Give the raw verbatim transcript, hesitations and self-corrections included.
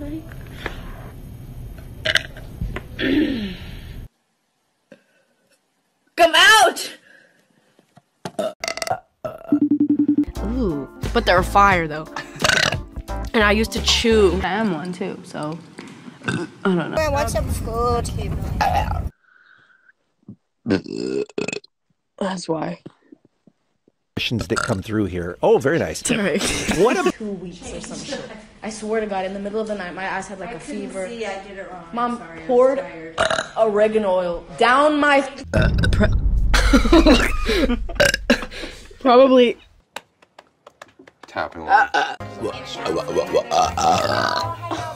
Come out! Ooh, but they're fire though. And I used to chew. I am one too, so I don't know. I want some food. That's why. Questions that come through here. Oh, very nice. Sorry. What a Two weeks or some shit. I swear to God, in the middle of the night, my ass had like I a fever. See, I did it wrong. Mom sorry, poured oregano oil down my. Uh, Probably. Tapping. Uh, uh.